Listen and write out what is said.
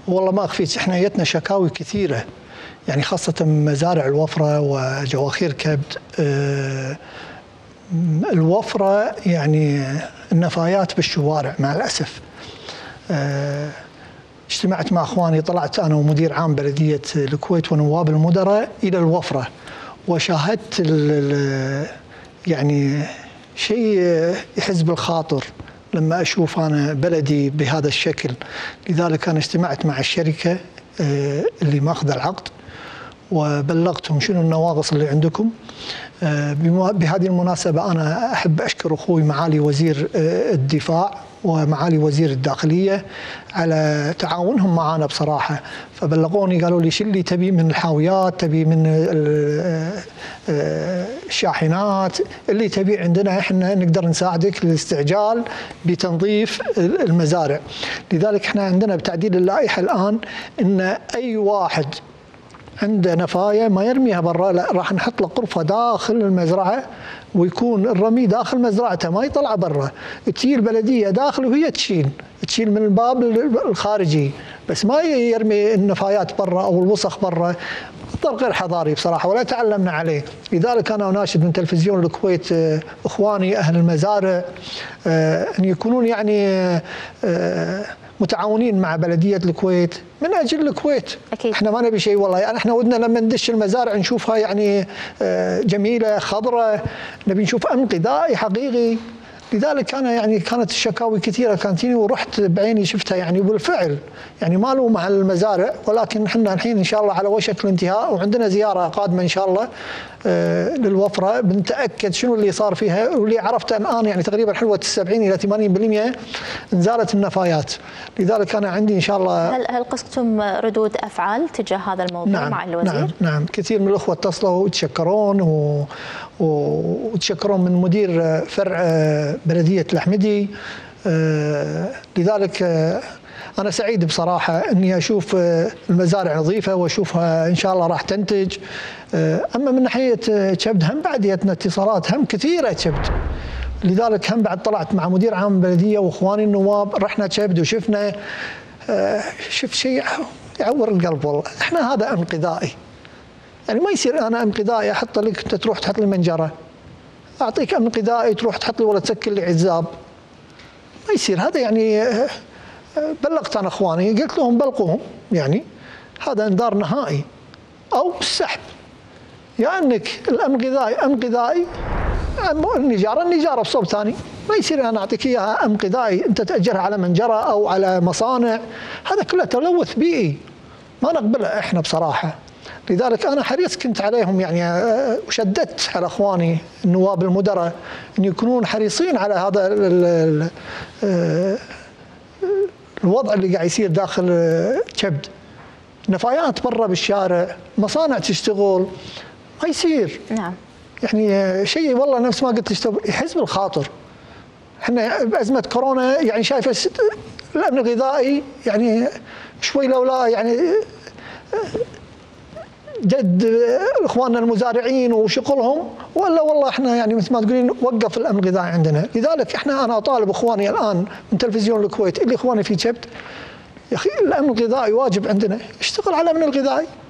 والله ما اخفيك، احنا جتنا شكاوي كثيره، يعني خاصه مزارع الوفره وجواخير كبد. الوفره يعني النفايات بالشوارع مع الاسف. اجتمعت مع اخواني، طلعت انا ومدير عام بلديه الكويت ونواب المدراء الى الوفره، وشاهدت يعني شيء يحز بالخاطر لما اشوف انا بلدي بهذا الشكل. لذلك انا اجتمعت مع الشركه اللي ماخذه العقد وبلغتهم شنو النواقص اللي عندكم. بهذه المناسبه انا احب اشكر اخوي معالي وزير الدفاع ومعالي وزير الداخليه على تعاونهم معنا بصراحه. فبلغوني قالوا لي شو اللي تبي من الحاويات، تبي من الشاحنات، اللي تبي عندنا احنا نقدر نساعدك للاستعجال بتنظيف المزارع. لذلك احنا عندنا بتعديل اللائحه الان ان اي واحد عنده نفايه ما يرميها برا، لا راح نحط له غرفه داخل المزرعه ويكون الرمي داخل مزرعته ما يطلع برا. تجي البلديه داخل وهي تشيل من الباب الخارجي، بس ما يرمي النفايات برا او الوسخ برا. منظر غير حضاري بصراحه ولا تعلمنا عليه. لذلك انا اناشد من تلفزيون الكويت اخواني اهل المزارع ان يكونون يعني متعاونين مع بلديه الكويت من اجل الكويت. أكيد. احنا ما نبي شيء والله، يعني احنا ودنا لما ندش المزارع نشوفها يعني جميله خضراء، نبي نشوف امن غذائي حقيقي. لذلك انا يعني كانت الشكاوي كثيره كانت تجيني ورحت بعيني شفتها يعني بالفعل، يعني ما له مع المزارع، ولكن احنا الحين ان شاء الله على وشك الانتهاء وعندنا زياره قادمه ان شاء الله للوفره، بنتاكد شنو اللي صار فيها. واللي عرفته الان يعني تقريبا حلوه 70 الى 80% انزالت النفايات. لذلك انا عندي ان شاء الله. هل قصتم ردود افعال تجاه هذا الموضوع؟ نعم مع الوزير؟ نعم كثير من الاخوه اتصلوا وتشكرون وتشكرون من مدير فرع بلديه الاحمدي. لذلك أنا سعيد بصراحة أني أشوف المزارع نظيفة وأشوفها إن شاء الله راح تنتج. أما من ناحية كبد هم بعد جتنا اتصالات هم كثيرة كبد. لذلك هم بعد طلعت مع مدير عام البلدية وإخواني النواب، رحنا كبد وشفنا شفت شيء يعور القلب والله. إحنا هذا أمن غذائي، يعني ما يصير أنا أمن غذائي أحط لك أنت تروح تحط لي منجرة، أعطيك أمن غذائي تروح تحط لي ولا تسكر لي عزاب، ما يصير هذا. يعني بلغت انا اخواني قلت لهم بلغوهم، يعني هذا انذار نهائي او السحب. يا انك الامن غذائي امن غذائي، النجاره بصوب ثاني. ما يصير انا اعطيك اياها امن غذائي انت تاجرها على منجره او على مصانع، هذا كله تلوث بيئي ما نقبله احنا بصراحه. لذلك انا حريص كنت عليهم يعني وشددت على اخواني النواب المدراء ان يكونون حريصين على هذا الوضع اللي قاعد يصير داخل كبد. نفايات برا بالشارع، مصانع تشتغل، ما يصير. نعم. يعني شيء والله نفس ما قلت يحز بالخاطر. احنا بازمه كورونا يعني شايفه الامن الغذائي يعني شوي لولا يعني جد اخواننا المزارعين وشغلهم، ولا والله احنا يعني مثل ما تقولين وقف الامن الغذائي عندنا. لذلك انا اطالب اخواني الان من تلفزيون الكويت اللي اخواني في كبد، يا اخي الامن الغذائي واجب عندنا، اشتغل على الامن الغذائي.